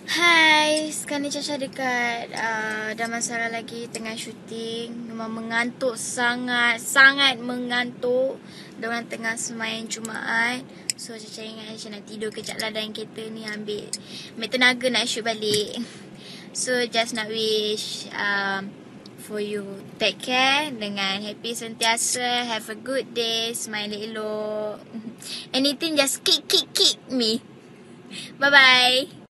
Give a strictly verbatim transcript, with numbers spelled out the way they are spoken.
Hai, sekarang ni Caca dekat uh, Damansara lagi tengah syuting. Memang mengantuk sangat, sangat mengantuk. Diorang tengah semain Jumaat. So Caca ingat Caca nak tidur kejap lah dalam kereta ni, ambil ambil tenaga nak shoot balik. So just nak wish um, for you take care dengan happy sentiasa. Have a good day, smile elok. Anything just kick kick kick me. Bye bye.